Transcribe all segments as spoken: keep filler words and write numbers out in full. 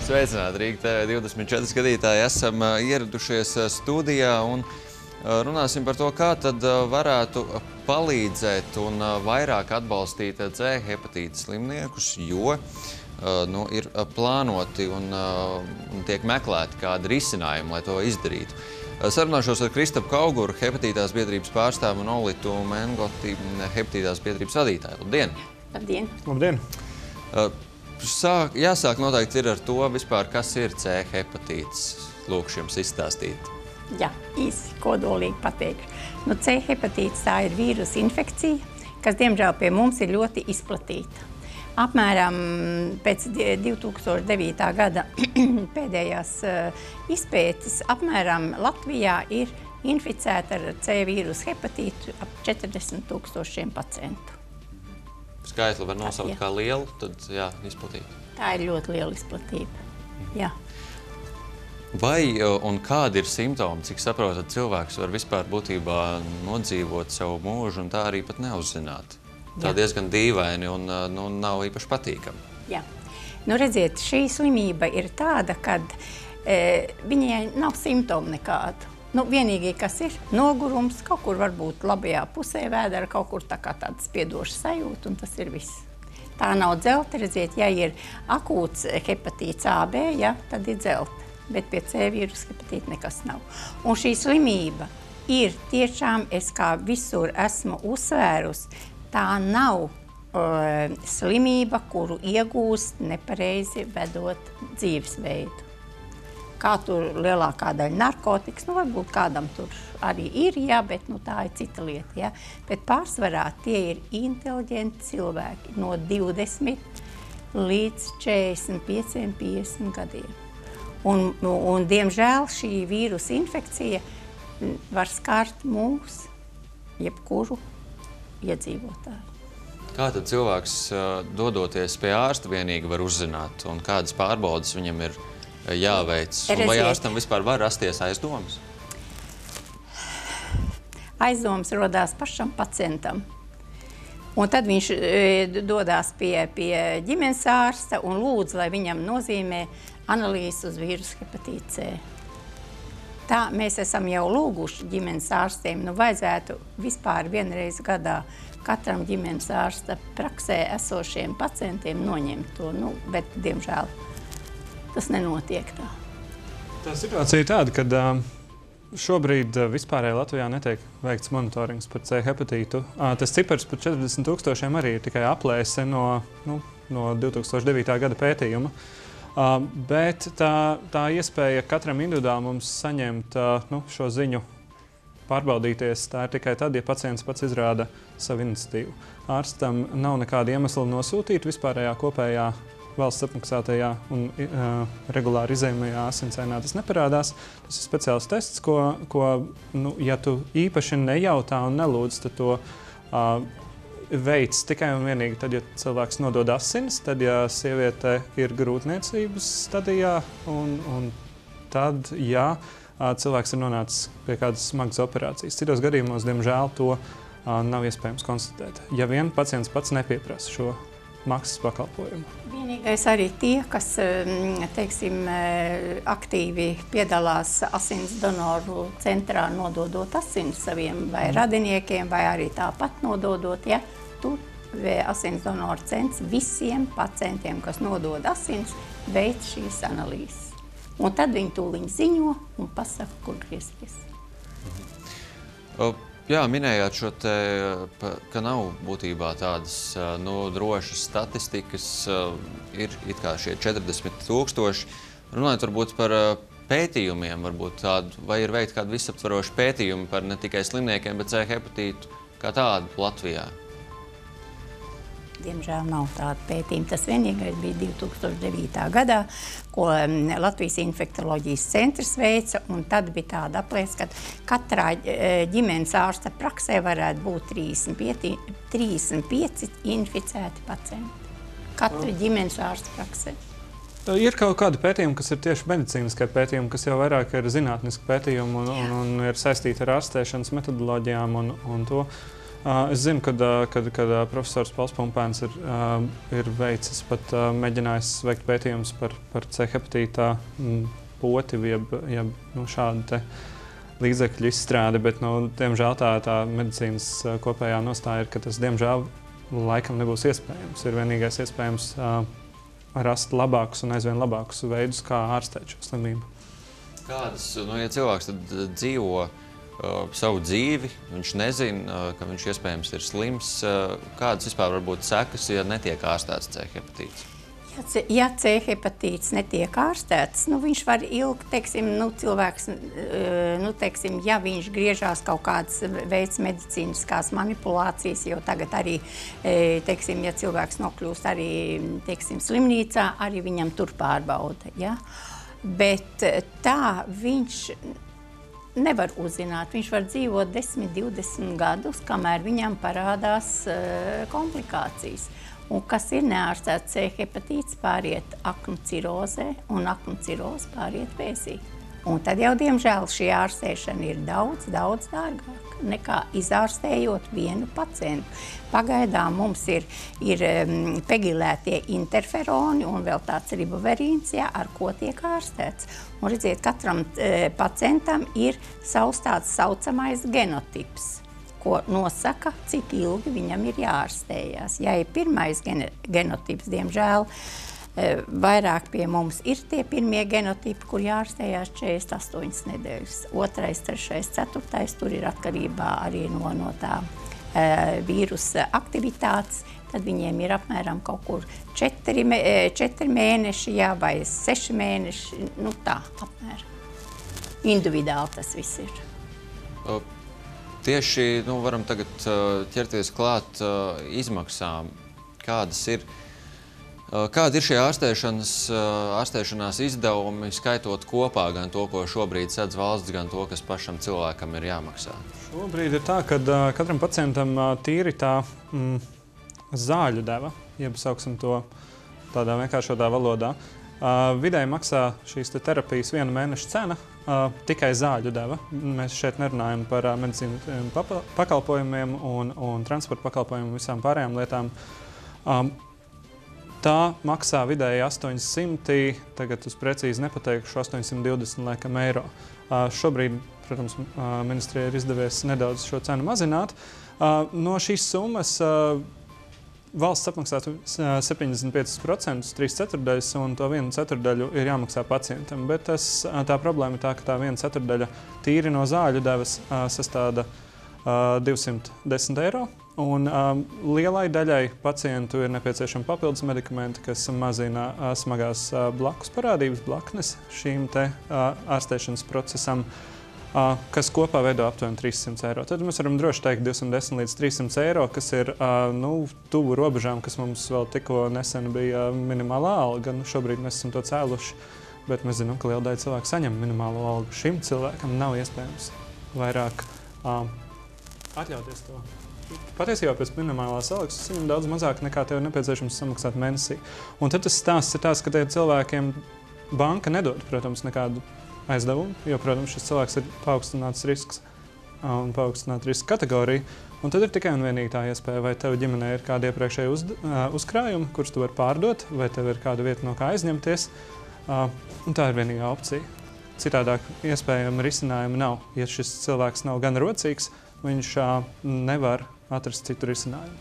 Sveicināti, Rīga T V divdesmit četri skatītāji. Esam ieradušies studijā un runāsim par to, kā tad varētu palīdzēt un vairāk atbalstīt C hepatīta slimniekus, jo nu, ir plānoti un, un tiek meklēti kādi risinājumi, lai to izdarītu. Sarunāšos ar Kristapu Kauguru, hepatītās biedrības pārstāvu, un Olitu Mengoti, hepatītās biedrības vadītāju. Labdien! Labdien! Labdien! Sāk, jāsāk noteikti ir ar to vispār, kas ir C hepatīts. Lūkšu jums izstāstīt. Jā, īsi kodolīgi pateikšu. Nu, C hepatīts tā ir vīrusa infekcija, kas, diemžēl, pie mums ir ļoti izplatīta. Apmēram pēc divi tūkstoši devītā gada pēdējās uh, izpētes, apmēram Latvijā ir inficēta ar C vīrusa hepatītu ap četrdesmit tūkstošiem pacientu. Skaitli var nosaukt jā. Kā lielu, tad jā, izplatība. Tā ir ļoti liela izplatība, jā. Vai un kādi ir simptomi, cik saprotat, cilvēks var vispār būtībā nodzīvot savu mūžu un tā arī pat neuzzināt? Tā jā. Diezgan dīvaini un nu, nav īpaši patīkami. Jā. Nu, redziet, šī slimība ir tāda, kad e, viņai nav simptomu nekādu. Nu, vienīgi, kas ir nogurums, kaut kur varbūt labajā pusē vēdera, kaut kur tā kā tāda spiedoša sajūta, un tas ir viss. Tā nav dzelta, redziet, ja ir akūts hepatīts A B, ja, tad ir dzelta, bet pie C vīrusa hepatīta nekas nav. Un šī slimība ir tiešām, es kā visur esmu uzsvērusi, tā nav uh, slimība, kuru iegūst nepareizi vedot dzīvesveidu. Kā tur lielākā daļa narkotikas, nu varbūt kādam tur arī ir, jā, bet nu, tā ir cita lieta, jā. Bet pārsvarā tie ir inteliģenti cilvēki no divdesmit līdz četrdesmit pieciem, piecdesmit gadiem. Un, un, diemžēl, šī vīrusa infekcija var skart mūs, jebkuru iedzīvotāju. Kā tad cilvēks, dodoties pie ārsta, vienīgi var uzzināt, un kādas pārbaudes viņam ir jāveic? Un vai ārstam vispār var rasties aizdomas? Aizdomas rodās pašam pacientam. Un tad viņš e, dodās pie, pie ģimenes ārsta un lūdz, lai viņam nozīmē analīzes uz vīrusu hepatītu C. Tā mēs esam jau lūguši ģimenes ārstiem, nu vajadzētu vispār vienreiz gadā katram ģimenes ārsta praksē esošiem pacientiem noņemt to, nu, bet, diemžēl, tas nenotiek tā. Tā situācija ir tāda, ka šobrīd vispārēji Latvijā netiek veikts monitorings par C hepatītu. Tas cipars par četrdesmit tūkstošiem arī ir tikai aplēse no, nu, no divi tūkstoši devītā gada pētījuma. Bet tā, tā iespēja katram individuāli mums saņemt nu, šo ziņu, pārbaudīties, tā ir tikai tad, ja pacients pats izrāda savu iniciatīvu. Ārstam nav nekāda iemesla nosūtīt vispārējā kopējā valsts apmaksātajā un uh, regulāri izējumajā asinsvainā tas neparādās. Tas ir speciāls tests, ko, ko nu, ja tu īpaši nejautā un nelūdz, tad to uh, veids tikai un vienīgi tad, ja cilvēks nodod asinis, tad, ja sieviete ir grūtniecības stadijā, un, un tad, ja uh, cilvēks ir nonācis pie kādas smagas operācijas. Citos gadījumos, diemžēl, to uh, nav iespējams konstatēt, ja vien pacients pats nepieprasa šo maksas pakalpojumu. Vienīgais arī tie, kas, teiksim, aktīvi piedalās asins donoru centrā nododot asins saviem vai radiniekiem, vai arī tāpat nododot, ja, tur asins donoru centrs visiem pacientiem, kas nodod asins, veic šīs analīzes. Un tad viņi tūliņ ziņo un pasaka, kur griezties. Mhm. Jā, minējāt šo te, ka nav būtībā tādas nu, drošas statistikas, ir it kā šie četrdesmit tūkstoši. Runājot varbūt par pētījumiem, varbūt tādu, vai ir veikti kādi visaptvaroši pētījumi par ne tikai slimniekiem, bet C hepatītu kā tādu Latvijā? Diemžēl nav tāda pētījuma. Tas vienīgais bija divi tūkstoši devītā gadā, ko Latvijas infektoloģijas centrs veica, un tad bija tāda aplēse, ka katrā ģimenes ārsta praksē varētu būt trīsdesmit pieci inficēti pacienti. Katra ģimenes ārsta praksē. Ir kaut kādi pētījumi, kas ir tieši medicīniskie pētījumi, kas jau vairāk ir zinātniski pētījumi un, un, un ir saistīti ar ārstēšanas metodoloģijām un, un to. Uh, es zinu, kad, uh, kad, kad uh, profesors Pauls Pumpēns ir, uh, ir veicis pat uh, mēģinājis veikt pētījumus par, par C hepatītā mm, poti, jeb, jeb nu, šādu te līdzekļu izstrādi, bet, nu, diemžēl tā, tā medicīnas uh, kopējā nostāja ir, ka tas, diemžēl, laikam nebūs iespējams. Ir vienīgais iespējams uh, rast labākus un aizvien labākus veidus, kā ārstēt šo slimību. Kādas, nu, ja cilvēks tad dzīvo Uh, savu dzīvi, viņš nezina, uh, ka viņš iespējams ir slims. Uh, kādas vispār var būt sekas, ja netiek ārstēts C hepatīts? Ja, C, ja C hepatīts netiek ārstēts, nu, viņš var ilgi, teiksim, nu, cilvēks, nu, teiksim, ja viņš griežās kaut kādas veids medicīniskās manipulācijas, jo tagad arī, teiksim, ja cilvēks nokļūst arī, teiksim, slimnīcā, arī viņam tur pārbauda, ja? Bet tā viņš nevar uzzināt. Viņš var dzīvot desmit, divdesmit gadus, kamēr viņam parādās uh, komplikācijas. Un kas ir neārstēts C hepatīts, pāriet aknu cirozē, un aknu ciroze pāriet vēzī. Un tad jau, diemžēl, šī ārstēšana ir daudz, daudz dārgāka nekā izārstējot vienu pacientu. Pagaidām mums ir, ir um, pegilētie interferoni un vēl tāds riboverīns, ja, ar ko tiek ārstēts. Un redziet, katram e, pacientam ir savs tāds saucamais genotips, ko nosaka, cik ilgi viņam ir jāārstējās. Ja ir pirmais gen genotips, diemžēl, e, vairāk pie mums ir tie pirmie genotipi, kur jāārstējās četrdesmit astoņas nedēļas. Otrais, trešais, ceturtais, tur ir atkarībā arī no, no tā e, vīrusa aktivitātes. Tad viņiem ir apmēram kaut kur četri, četri mēneši, jā, vai seši mēneši, nu tā, apmēram. Individuāli tas viss ir. Uh, tieši, nu, varam tagad uh, ķerties klāt uh, izmaksām. Kādas ir, uh, kādi ir šie ārstēšanas, uh, ārstēšanās izdevumi, skaitot kopā gan to, ko šobrīd sedz valsts, gan to, kas pašam cilvēkam ir jāmaksā? Šobrīd ir tā, ka uh, katram pacientam uh, tīri tā mm, zāļu deva, jeb sauksim to tādā vienkāršotā valodā. Uh, vidēji maksā šīs te terapijas viena mēneša cena uh, tikai zāļu deva. Mēs šeit nerunājam par uh, medicīnas pakalpojumiem un, un transporta pakalpojumiem un visām pārējām lietām. Um, tā maksā vidēji astoņsimt, tagad uz precīzi nepateikšu, astoņsimt divdesmit laikam eiro. Uh, šobrīd, protams, uh, ministrijai ir izdevies nedaudz šo cenu mazināt. Uh, no šīs summas uh, valsts apmaksā septiņdesmit piecus procentus, trīs ceturdaļas, un to vienu ceturdaļu ir jāmaksā pacientam. Bet tas, tā problēma ir tā, ka tā viena ceturdaļa tīri no zāļu devas sastāda uh, divsimt desmit eiro. Un um, lielai daļai pacientu ir nepieciešami papildus medikamenti, kas mazina uh, smagās uh, blakus parādības, blaknes šīm te uh, ārstēšanas procesam, Uh, kas kopā veido aptuveni trīs simti eiro. Tad mēs varam droši teikt divsimt desmit līdz trīs simti eiro, kas ir uh, nu, tuvu robežām, kas mums vēl tikko nesen bija minimālā alga. Nu, šobrīd mēs esam to cēluši, bet mēs zinām, ka liela daļa cilvēku saņem minimālo algu. Šim cilvēkam nav iespējams vairāk uh, atļauties to. Patiesībā pēc minimālās algas tas ir daudz mazāk nekā tev ir nepieciešams samaksāt mēnesī. Un tad tas stāsts ir tās, ka tiem cilvēkiem banka nedod, protams, nekādu aizdevumu, jo, protams, šis cilvēks ir paaugstināts risks un paaugstināta riska kategorija. Un tad ir tikai un vienīgi tā iespēja, vai tev ģimenē ir kādi iepriekšēji uz, uzkrājumi, kurus tu vari pārdot, vai tev ir kāda vieta, no kā aizņemties. Un tā ir vienīgā opcija. Citādāk iespējama risinājuma nav. Ja šis cilvēks nav gan rocīgs, viņš nevar atrast citu risinājumu.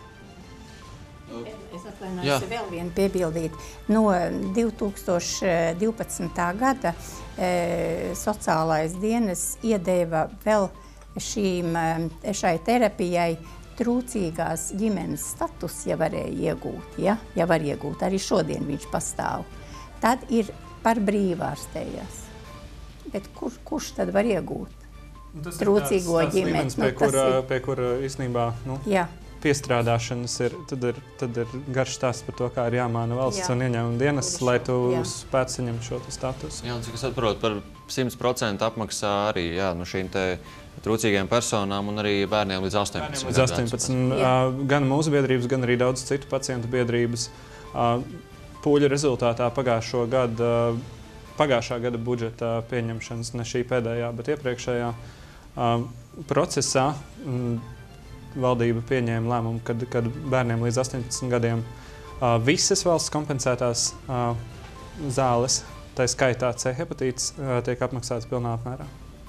Es atvainojos vēl vienu piebildīt. No divi tūkstoši divpadsmitā gada e, sociālais dienas iedeva vēl šīm, šai terapijai trūcīgās ģimenes status, ja varēja iegūt, ja, ja var iegūt. Arī šodien viņš pastāv. Tad ir par brīvārstējas. Bet kur, kurš tad var iegūt? Tas trūcīgo ir tāds, tāds ģimenes? līmenis, pie, nu, kura, ir... pie kura īstenībā, nu, jā. Piestrādāšanas ir, tad ir, tad ir garš stāsts par to, kā ir jāmāna valsts jā. Un ieņēmuma dienas, lai tu spētu saņemt šo statusu. Jā, un cik es atprotu, par simt procentu apmaksā arī jā, no šīm te trūcīgiem personām un arī bērniem līdz astoņpadsmit. Līdz astoņpadsmit. Uh, gan mūsu biedrības, gan arī daudz citu pacientu biedrības. Uh, pūļu rezultātā pagājušo gadu, uh, pagājušā gada budžeta pieņemšanas, ne šī pēdējā, bet iepriekšējā uh, procesā, um, valdība pieņēma lēmumu, kad, kad bērniem līdz astoņpadsmit gadiem uh, visas valsts kompensētās uh, zāles, tā skaitā C hepatīts, uh, tiek apmaksātas pilnā apmērā.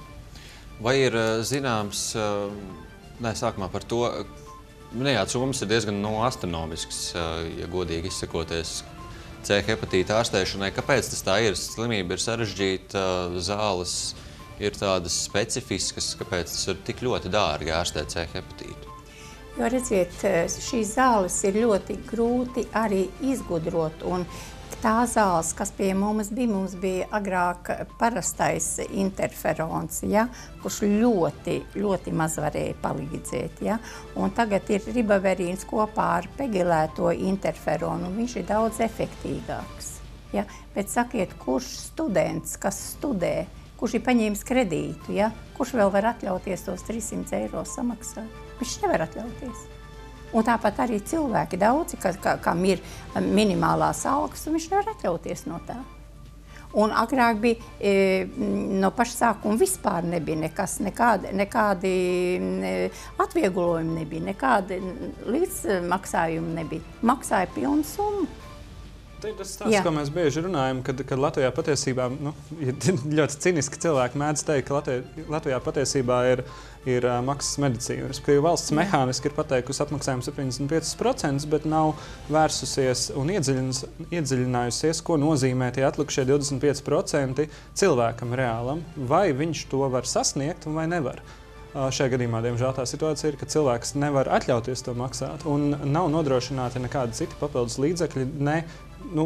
Vai ir uh, zināms, uh, ne, sākumā par to, minējāt, summas ir diezgan no astronomisks, uh, ja godīgi izsakoties, C hepatīta ārstēšanai. Kāpēc tas tā ir? Slimība ir sarežģīta, uh, zāles ir tādas specifiskas, kāpēc tas ir tik ļoti dārgi ārstēt C hepatītu? Jo, redziet, šīs zāles ir ļoti grūti arī izgudrot, un tā zāles, kas pie mums bija, mums bija agrāk parastais interferons, ja, kurš ļoti, ļoti maz varēja palīdzēt, ja, un tagad ir ribaverīns kopā ar pegilēto interferonu, un viņš ir daudz efektīgāks, ja, bet sakiet, kurš students, kas studē, kurš ir paņēmis kredītu, ja? Kurš vēl var atļauties tos trīs simtus eiro samaksāt? Viņš nevar atļauties. Un tāpat arī cilvēki daudzi, ka, ka, kam ir minimālās algas, un viņš nevar atļauties no tā. Un agrāk bija, e, no paša sākuma vispār nebija nekas, nekādi, nekādi atvieglojumi nebija, nekādi līdzmaksājumi nebija. Maksāja pilnu summu. Tā ir tas stāsts, ko mēs bieži runājam, kad, kad Latvijā patiesībā, nu, ļoti ciniski cilvēki mēdz teikt, ka Latvijā, Latvijā patiesībā ir, ir uh, maksas medicīna. Respektīvi, valsts mehāniski ir pateikusi apmaksājumu septiņdesmit pieci procenti, bet nav vērsusies un iedziļinājusies, ko nozīmē tie atlikušie divdesmit pieci procenti cilvēkam reālam, vai viņš to var sasniegt un vai nevar. Uh, šajā gadījumā, diemžēl, tā situācija ir, ka cilvēks nevar atļauties to maksāt un nav nodrošināti nekādi citi papildus līdzekļi, ne Nu,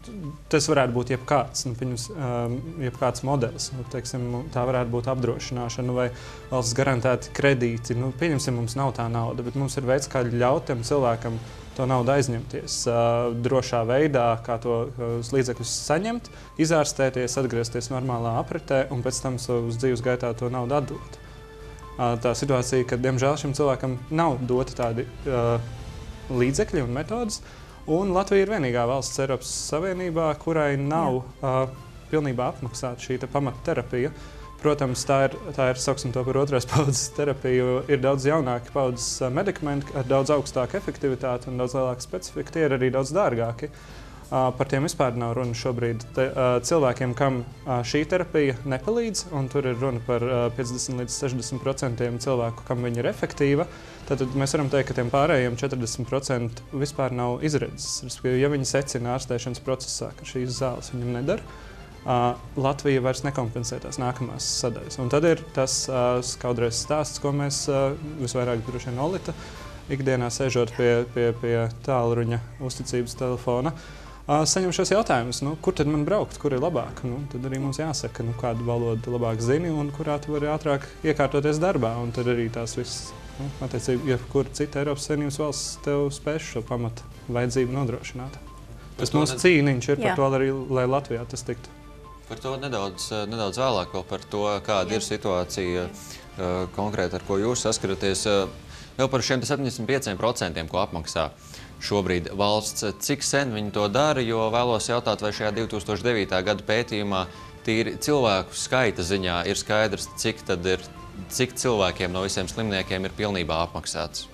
tas varētu būt jebkāds, nu, pirms, um, jebkāds modelis. Nu, teiksim, tā varētu būt apdrošināšana vai valsts garantēti kredīti. Nu, pieņemsim, mums nav tā nauda, bet mums ir veids, kā ļaut tam cilvēkam to naudu aizņemties uh, drošā veidā, kā to uh, līdzekļus saņemt, izārstēties, atgriezties normālā apritē un pēc tam savas dzīves gaitā to naudu atdot. Uh, tā situācija, ka, diemžēl, šim cilvēkam nav doti tādi uh, līdzekļi un metodas, un Latvija ir vienīgā valsts Eiropas Savienībā, kurai nav uh, pilnībā apmaksāta šī pamatterapija. Protams, tā ir, tā ir, sauksim to par otrās paudzes terapiju, jo ir daudz jaunāki paudzes medikamenti ar daudz augstāku efektivitāti un daudz lielāku specifiku. Tie ir arī daudz dārgāki. Uh, par tiem vispār nav runa šobrīd. Te, uh, cilvēkiem, kam uh, šī terapija nepalīdz, un tur ir runa par uh, piecdesmit līdz sešdesmit procentiem cilvēku, kam viņa ir efektīva, tad mēs varam teikt, ka tiem pārējiem četrdesmit procenti vispār nav izredzes. Ja viņi secina ārstēšanas procesā, ka šīs zāles viņam nedara, uh, Latvija vairs nekompensē tās nākamās sadaļas. Un tad ir tas uh, skaudrais stāsts, ko mēs uh, visvairāk droši vien Olita ikdienā sēžot pie, pie, pie tālruņa uzticības telefona, Uh, saņem šos jautājumus, nu, kur tad man braukt, kur ir labāk. Nu, tad arī mums jāsaka, nu, kādu valodu labāk zini un kurā tu vari ātrāk iekārtoties darbā. Un tad arī tās visas, nu, attiecīgi, ja kur cita Eiropas Savienības valsts tev spēš šo pamatu vajadzību nodrošināt. Tas mūsu ne... cīniņš ir par Jā. To, arī, lai Latvijā tas tiktu. Par to nedaudz, nedaudz vēlāk, vēl par to, kāda Jā. Ir situācija uh, konkrēti, ar ko jūs saskaraties. Uh, vēl par šiem septiņdesmit pieciem procentiem, ko apmaksā šobrīd valsts, cik sen viņi to dara, jo vēlos jautāt, vai šajā divi tūkstoši devītā gada pētījumā tīri cilvēku skaita ziņā ir skaidrs, cik tad ir, cik cilvēkiem no visiem slimniekiem ir pilnībā apmaksāts.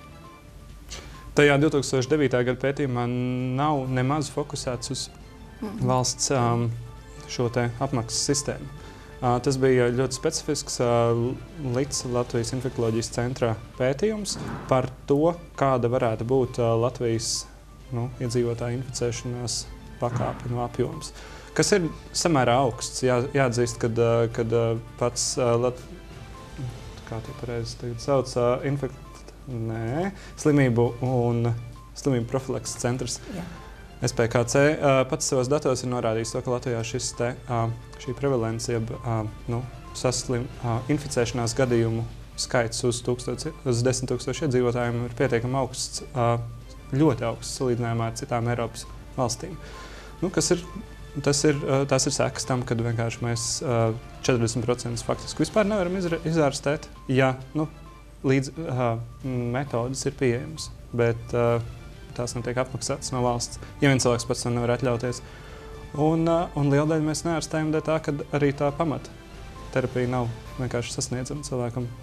Tajā divi tūkstoši devītā gada pētījumā nav nemaz fokusēts uz valsts um, šo te apmaksas sistēmu. Uh, tas bija ļoti specifisks uh, L I C Latvijas infektoloģijas centrā pētījums par to, kāda varētu būt uh, Latvijas nu, iedzīvotāju inficēšanās pakāpe no apjoms. Kas ir samērā augsts. Jā, jāatzīst, kad, uh, kad uh, pats uh, Lat... kā to pareizi tagad sauc, uh, infekt... Nē, slimību un slimību profilakses centrs. Jā. S P K C uh, pats savos datos ir norādījis to, ka Latvijā šis te, uh, šī prevalence, jeb uh, nu, saslim, uh, inficēšanās gadījumu skaits uz, tūkstoši, uz desmit tūkstoši iedzīvotājiem ir pietiekami augsts, uh, ļoti augsts salīdzinājumā ar citām Eiropas valstīm. Nu, kas ir, tas ir, uh, tas ir sekas tam, kad vienkārši mēs uh, četrdesmit procenti faktiski vispār nevaram izra, izārstēt, ja nu, līdz uh, metodas ir pieejamas. Bet, uh, tās netiek apmaksātas no valsts, ja viens cilvēks pats to nevar atļauties. Un, uh, un liela daļa mēs neārstējam dēļ tā, ka arī tā pamata terapija nav vienkārši sasniedzama cilvēkam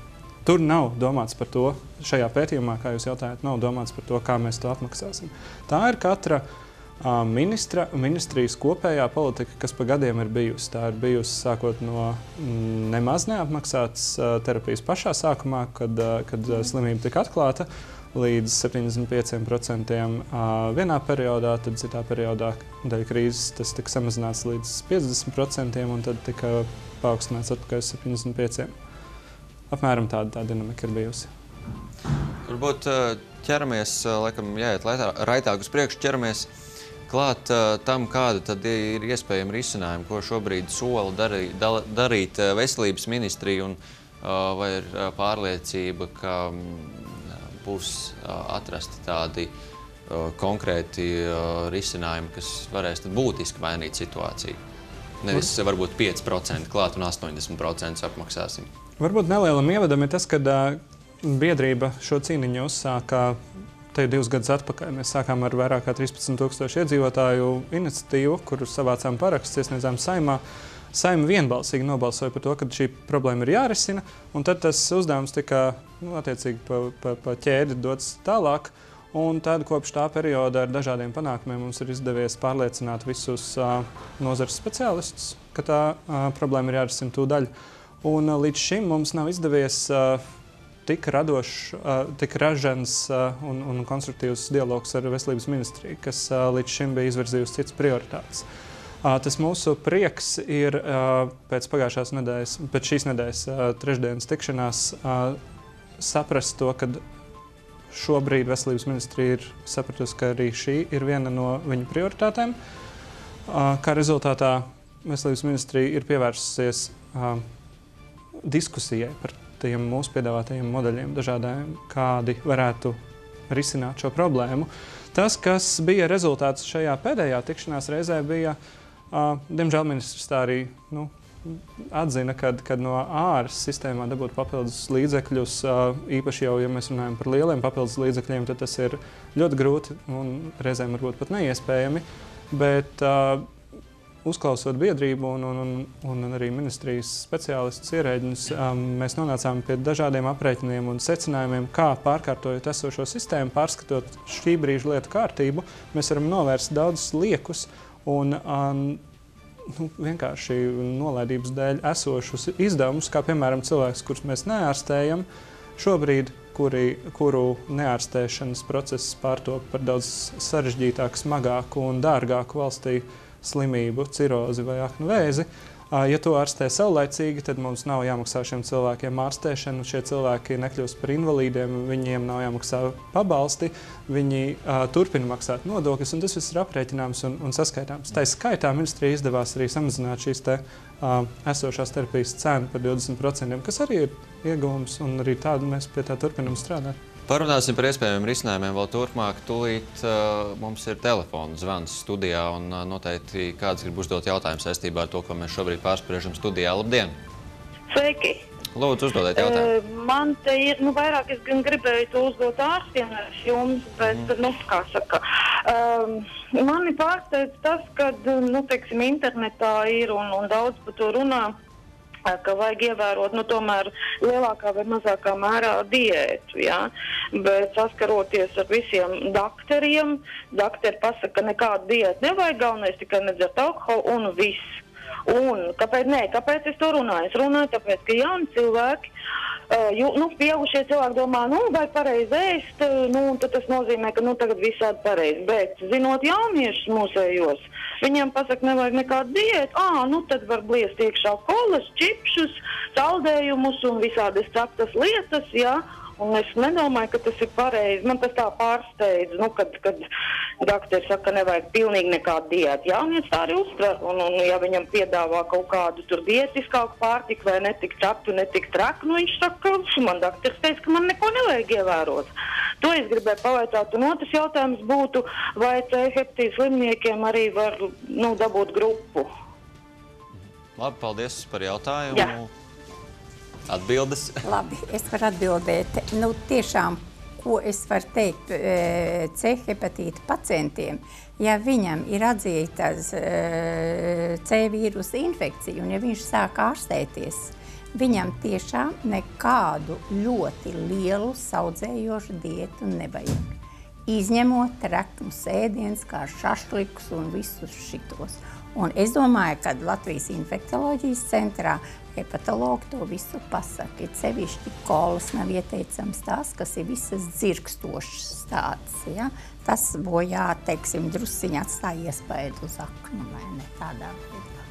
tur nav domāts par to, šajā pētījumā, kā jūs jautājat, nav domāts par to, kā mēs to apmaksāsim. Tā ir katra uh, ministra, ministrijas kopējā politika, kas pa gadiem ir bijusi. Tā ir bijusi sākot no mm, nemaz neapmaksātas uh, terapijas pašā sākumā, kad, uh, kad uh, slimība tika atklāta, līdz septiņdesmit pieciem procentiem uh, vienā periodā, tad citā periodā dēļ krīzes tas tika samazināts līdz piecdesmit procentiem un tad tika paaugstināts atpakaļ uz septiņdesmit pieciem. Apmēram tāda tā dinamika ir bijusi. Varbūt ķeramies, laikam jāiet raitāk uz priekšu, ķeramies klāt tam, kāda tad ir iespējama risinājuma, ko šobrīd sola darīt, darīt veselības ministrija un vai ir pārliecība, ka būs atrasti tādi uh, konkrēti uh, risinājumi, kas varēs tad būtiski mainīt situāciju. Nevis varbūt pieci procenti klāt un astoņdesmit procenti apmaksāsim. Varbūt nelielam ievadam ir tas, ka uh, biedrība šo cīniņu uzsāka te divus gadus atpakaļ. Mēs sākām ar vairāk kā trīspadsmit tūkstošu iedzīvotāju iniciatīvu, kuru savācām parakstus, iesniedzām Saeimā. Saeima vienbalsīgi nobalsoja par to, ka šī problēma ir jārisina, un tad tas uzdevums tika nu, attiecīgi pa, pa, pa ķēdi dots tālāk. Un tad kopš tā perioda ar dažādiem panākumiem mums ir izdevies pārliecināt visus uh, nozares speciālistus, ka tā uh, problēma ir jārisina tūdaļ. Un uh, līdz šim mums nav izdevies uh, tik radošs, uh, tik ražans uh, un, un konstruktīvs dialogs ar veselības ministriju, kas uh, līdz šim bija izvirzījusi citas prioritātes. Tas mūsu prieks ir pēc pagājušās nedēļas, pēc šīs nedēļas trešdienas tikšanās saprast to, ka šobrīd veselības ministrija ir sapratusi, ka arī šī ir viena no viņu prioritātēm. Kā rezultātā veselības ministrija ir pievērsusies diskusijai par tiem mūsu piedāvātajiem modeļiem dažādiem, kādi varētu risināt šo problēmu. Tas, kas bija rezultāts šajā pēdējā tikšanās reizē, bija Uh, diemžēl ministrs tā arī nu, atzina, kad, kad no āras sistēmā dabūt papildus līdzekļus, uh, īpaši jau, ja mēs runājam par lieliem papildus līdzekļiem, tad tas ir ļoti grūti un reizēm varbūt pat neiespējami, bet uh, uzklausot biedrību un, un, un, un arī ministrijas speciālistus ierēģinus, um, mēs nonācām pie dažādiem aprēķiniem un secinājumiem, kā pārkārtojot esošo sistēmu, pārskatot šī brīža lietu kārtību, mēs varam novērst daudzus liekus un um, nu, vienkārši nolaidības dēļ esošus izdevumus, kā piemēram cilvēks, kurus mēs neārstējam, šobrīd, kuri, kuru neārstēšanas process pārtop par daudz sarežģītāku, smagāku un dārgāku valstī slimību, cirozi vai aknu vēzi. Ja to ārstē saulaicīgi, tad mums nav jāmaksā šiem cilvēkiem ārstēšanu, šie cilvēki nekļūst par invalīdiem, viņiem nav jāmaksā pabalsti, viņi uh, turpina maksāt nodokļus, un tas viss ir aprēķināms un, un saskaitāms. Tā skaitā ministrija izdevās arī samazināt šīs te uh, esošās terapijas cenu par divdesmit procentiem, kas arī ir ieguvums, un arī tādu mēs pie tā turpinam strādāt. Parunāsim par iespējamiem risinājumiem vēl turpmāk. Tūlīt uh, mums ir telefona zvans studijā un uh, noteikti kāds grib uzdot jautājumu saistībā ar to, ko mēs šobrīd pārspriežam studijā. Labdien! Sveiki! Lūdzu, uzdodiet jautājumu. Uh, man te ir, nu, vairāk es gan gribēju to uzdot ārstiem jums, bet, mm. nu, kā saka, um, mani pārsteidz tas, ka, nu, teiksim, internetā ir un, un daudz par to runā, ka vajag ievērot, nu, tomēr lielākā vai mazākā mērā diētu, jā. Bet saskaroties ar visiem dakteriem, dakteri pasaka, ka nekādu diētu nevajag, galvenais tikai nedzert alkoholu un viss. Un kāpēc, nē, kāpēc es to runāju? Es runāju tāpēc, ka jauni cilvēki, uh, ju, nu, pieaugušie cilvēki domā, nu, vajag pareizi ēst, nu, tad tas nozīmē, ka, nu, tagad visādi pareizi. Bet, zinot jauniešus mūsējos, viņiem pasaka, nevajag nekādu diētu, ā, nu, tad var bliest iekšā kolas, čipšus, saldējumus un visādas ceptas lietas, jā. Un es nedomāju, ka tas ir pareizi. Man tas tā pārsteidz, nu, kad, kad dakteri saka, ka nevajag pilnīgi nekādu diētu. Jaunietis tā arī uztver, un, un ja viņam piedāvā kaut kādu tur dietiskāku pārtiku vai netik ceptu, netik traku, nu, viņš saka, ka man dakteris teica, ka man neko nevajag ievērot. To es gribēju pavaicāt. Un otrs jautājums būtu, vai C hepatīta slimniekiem arī var, nu, dabūt grupu? Labi, paldies par jautājumu. Jā. Atbildes? Labi, es varu atbildēt. Nu, tiešām, ko es varu teikt C hepatīta pacientiem, ja viņam ir atzīta C vīrusa infekcija un ja viņš sāk ārstēties, viņam tiešām nekādu ļoti lielu saudzējošu diētu nevajag. Izņemot reknus ēdienus, kā šašlikus un visus šitos. Un es domāju, ka Latvijas infektoloģijas centrā hepatologi to visu pasaka. Ir sevišķi kolas nav ieteicams tās, kas ir visas dzirkstošas tādas. Ja? Tas bojā, teiksim, drusciņi atstāja iespaidu uz aknu, vai ne tādā veidā.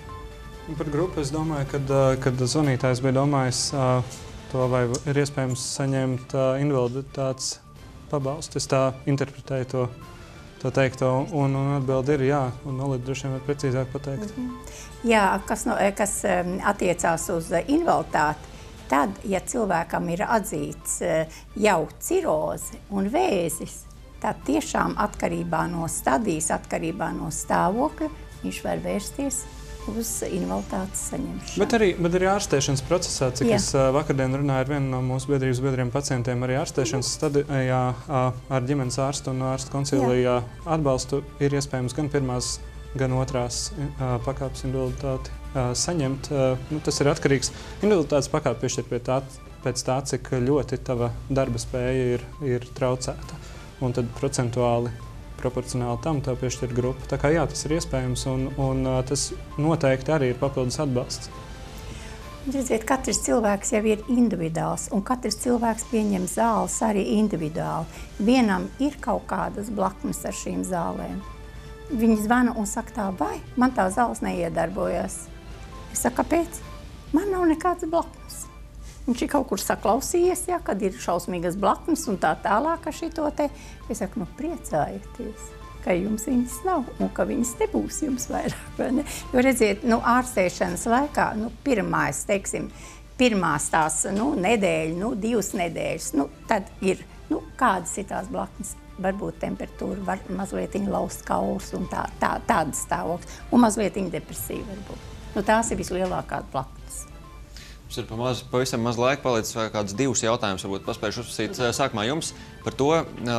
Par grupu es domāju, kad, kad zvanītājs bija domājis to, vai ir iespējams saņemt invaliditātes pabalstu. Es tā interpretēju to, to teikto, un, un atbildi ir jā, un Nolita droši vien var precīzāk pateikt. Mm-hmm. Jā, kas, no, kas attiecās uz invaliditāti, tad, ja cilvēkam ir atzīts jau ciroze un vēzis, tad tiešām atkarībā no stadijas, atkarībā no stāvokļa, viņš var vērsties uz invaliditātes saņemšanu. Bet arī, bet arī ārstēšanas procesā, cik Jā. es vakardien runāju ar vienu no mūsu biedrības biedriem pacientiem, arī ārstēšanas stadijā ar ģimenes ārstu un ārstu konsilija atbalstu ir iespējams gan pirmās, gan otrās pakāpes invaliditāti saņemt. Nu, tas ir atkarīgs. Invaliditātes pakāpe piešķir pie tā, pēc tā, cik ļoti tava darba spēja ir, ir traucēta. Un tad procentuāli proporcionāli tam tev piešķir grupa. Tā kā jā, tas ir iespējams, un, un tas noteikti arī ir papildus atbalsts. Redziet, katrs cilvēks jau ir individuāls, un katrs cilvēks pieņem zāles arī individuāli. Vienam ir kaut kādas blaknes ar šīm zālēm. Viņi zvana un saka tā, vai man tā zāles neiedarbojas. Es saku, kāpēc? Man nav nekādas blaknes. Viņš ir kaut kur saklausījies, ja, kad ir šausmīgas blaknes un tā tālāk ar šito te. Es saku, nu priecājieties, ka jums viņas nav un ka viņas nebūs jums vairāk, vai ne? Jo redziet, nu ārstēšanas laikā, nu pirmais, teiksim, pirmās tās, nu nedēļa, nu divas nedēļas, nu tad ir, nu kādas ir tās blaknes? Varbūt temperatūra, var mazliet laust kaulus un tā, tā, tādas stāvokļas, un mazliet depresīva varbūt. Nu tās ir vislielākās blaknes. Mums ir pamaz, pavisam maz laika palicis, vai kāds divus jautājumus varbūt paspējuši uzsīt. Sākumā jums par to,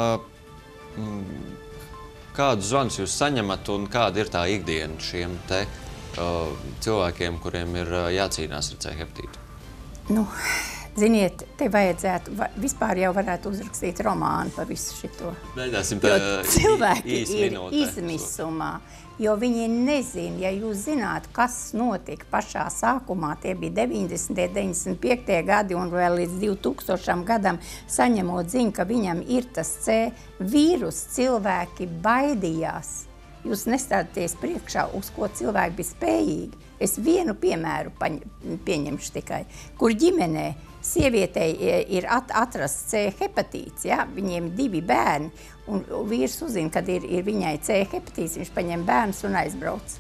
kādus zvanus jūs saņemat un kāda ir tā ikdiena šiem te cilvēkiem, kuriem ir jācīnās ar C hepatītu? Nu, ziniet, te vajadzētu, vispār jau varētu uzrakstīt romānu par visu šito. Mēģināsim tā cilvēki īsi ir minūtē. izmisumā. Jo viņi nezina, ja jūs zināt, kas notika pašā sākumā, tie bija deviņdesmitie, deviņdesmit piektie gadi un vēl līdz divtūkstošajam gadam saņemot ziņu, ka viņam ir tas C vīrus, cilvēki baidījās. Jūs nestāties priekšā, uz ko cilvēki bija spējīgi. Es vienu piemēru pieņemšu tikai, kur ģimenē sievietei ir at, atrasts C hepatīts, ja? Viņiem divi bērni, un vīrs uzzina, kad ir, ir viņai C hepatīts, viņš paņem bērnus un aizbrauc.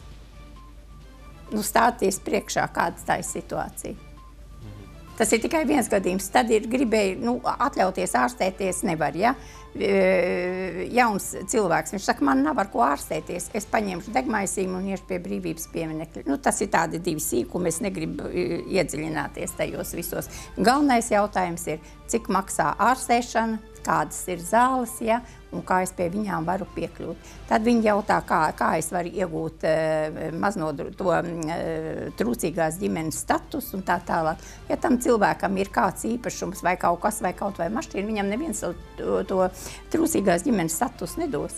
Nu, stāties priekšā, kāda tā ir situācija. Tas ir tikai viens gadījums. Tad ir gribēja, nu, atļauties ārstēties nevar, ja? Jauns cilvēks, viņš saka, man nav ar ko ārstēties, es paņemšu degmaisījumu un iešu pie brīvības pieminekļa. Nu, tas ir tādi divi sīkumi, es negribu iedziļināties tajos visos. Galvenais jautājums ir, cik maksā ārstēšana, kādas ir zāles, ja, un kā es pie viņām varu piekļūt. Tad viņi jautā, kā, kā es varu iegūt uh, maznodru, to uh, trūcīgās ģimenes status un tā tālāk. Ja tam cilvēkam ir kāds īpašums vai kaut kas vai kaut vai mašķīna, viņam neviens to, to, to trūcīgās ģimenes status nedos.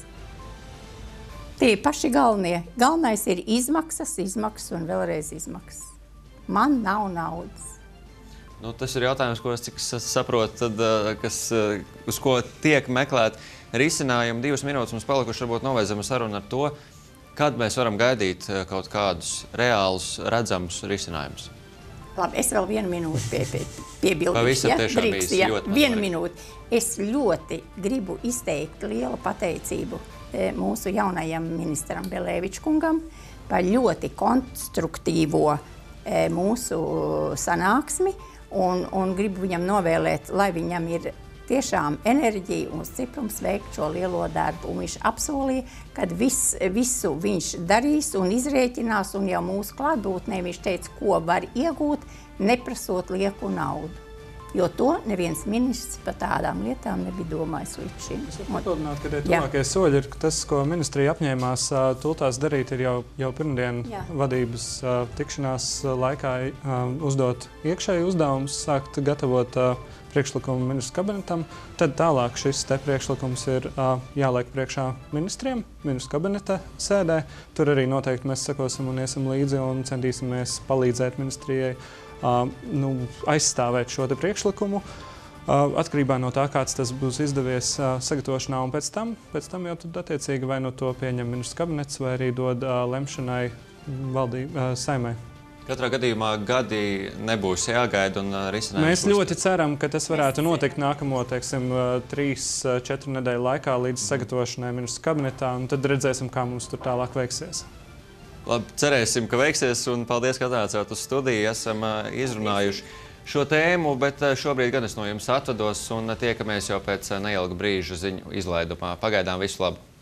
Tie paši galvenie. Galvenais ir izmaksas, izmaksas un vēlreiz izmaksas. Man nav naudas. Nu, tas ir jautājums, ko es cik saprotu, tad, kas, uz ko tiek meklēt risinājumi. Divas minūtes mums palikuši, varbūt noveidzama saruna ar to, kad mēs varam gaidīt kaut kādus reālus, redzamus risinājumus. Labi, es vēl vienu minūti pie, pie, piebildīšu. Pavisam ja? tiešām Drīkst, bijis ja? ļoti Vienu minūti. Es ļoti gribu izteikt lielu pateicību mūsu jaunajam ministram Belēviča kungam par ļoti konstruktīvo mūsu sanāksmi. Un, un gribu viņam novēlēt, lai viņam ir tiešām enerģija un stiprums veikt šo lielo darbu. Un viņš apsolīja, ka vis, visu viņš darīs un izrēķinās, un jau mūsu klātbūtnē viņš teica, ko var iegūt, neprasot lieku naudu. jo to neviens ministrs par tādām lietām nebija domājis līdz šim. Es varu papildināt, ka tie tuvākie soļi ir tas, ko ministrija apņēmās tultās darīt, ir jau, jau pirmdien Jā. vadības tikšanās laikā uzdot iekšēju uzdevumus, sākt gatavot priekšlikumu ministru kabinetam. Tad tālāk šis te priekšlikums ir uh, jāliek priekšā ministriem, ministru kabineta sēdē. Tur arī noteikti mēs sekosim un iesim līdzi un centīsimies palīdzēt ministrijai uh, nu, aizstāvēt šo te priekšlikumu. Uh, atkarībā no tā, kāds tas būs izdevies uh, sagatavošanā, un pēc tam, pēc tam jau tad attiecīgi vai no to pieņem ministru kabinets vai arī dod uh, lemšanai valdī, uh, saimai. Katrā gadījumā gadi nebūs jāgaida un risinājums. Mēs ļoti ceram, ka tas varētu notikt nākamo, teiksim, trīs, četru nedēļu laikā līdz sagatavošanai ministru kabinetā, un tad redzēsim, kā mums tur tālāk veiksies. Labi, cerēsim, ka veiksies, un paldies, ka atnācāt uz studiju. Esam izrunājuši šo tēmu, bet šobrīd gan es no jums atvados un tiekamies jau pēc neilga brīža ziņu izlaidumā. Pagaidām visu labu!